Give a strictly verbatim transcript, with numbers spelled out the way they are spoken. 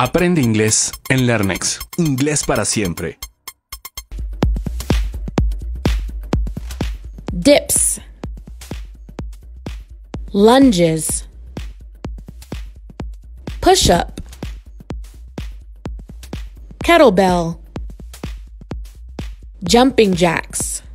Aprende inglés en LearnX. Inglés para siempre. Dips. Lunges. Push-up. Kettlebell. Jumping jacks.